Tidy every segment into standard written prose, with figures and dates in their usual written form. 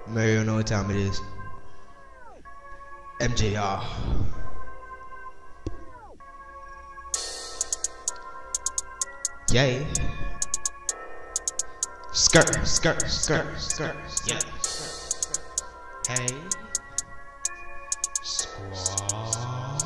Mario know what time it is. MJR. Yay. Skirt, skirt, skirt, skirt, yeah. Hey. Squad.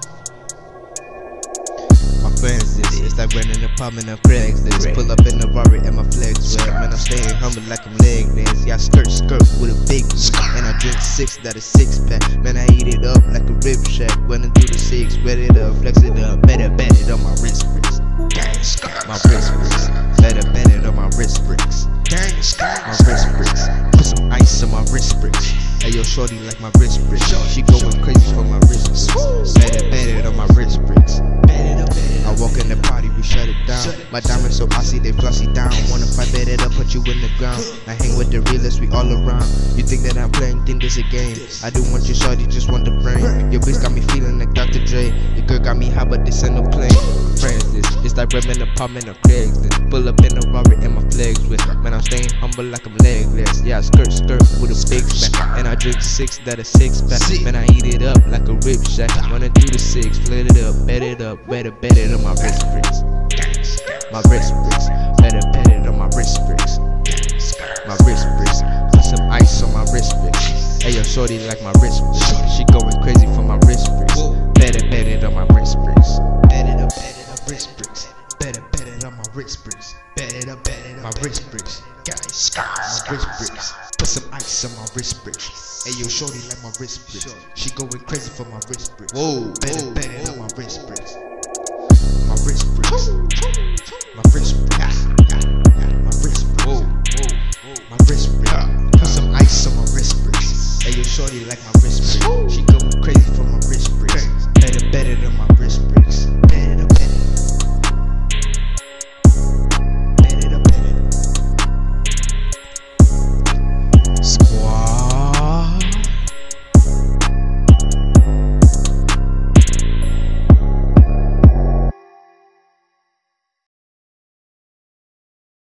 My friends, it's like running the apartment of Craigslist. Pull up in the Rari and my flex wet. Man, I'm staying humble like I'm legless. Yeah, skirt with a big and I drink 6 that is 6-pack. Man, I eat it up like a rib shack. Running through the 6, wet it up, flex it up, better bet it on my wrist bricks. My wrist bricks, better bet it on my wrist bricks. My wrist bricks, put some ice on my wrist bricks. Hey yo, shorty like my wrist bricks. She going crazy for my wrist bricks. Better bet it on my wrist bricks. I walk in the party, we shut it down. My diamonds so icy, they flossy down. Wanna fight, bet it up, put you in the ground. I hang with the realest, we all around. You think that I'm playing, think this a game. I do want you shorty, just want the brain. Your bitch got me feeling like Dr. Dre. Your girl got me high, but this ain't no plane. Friends, it's like Redman apartment of Craigslist. Pull up in the Rari and my flags with. Man, I'm staying humble like I'm legless. Yeah, I skirt with a big back. And I drink 6 that is 6-pack. Man, I eat it up like a rib shack. Wanna do the 6, split it up, bet it up, better bet it on my wrist bricks. My wrist bricks, better bet it on my wrist bricks. My wrist bricks, put some ice on my wrist bricks. Hey yo, shorty like my wrist bricks. She going crazy for my wrist bricks. Better bet it on my wrist bricks. Bet it up, wrist bricks. Better bet it on my wrist bricks. Bet it up, my wrist bricks. Guys, my wrist bricks. Put some ice on my wrist bricks. Hey yo, shorty like my wrist bricks. She going crazy for my wrist bricks. Whoa, better bet it on my wrist bricks. My wrist bricks. My wrist bricks. My wrist bricks. My wrist bricks. Put some ice on my wrist bricks. Hey yo, shorty like my wrist bricks. She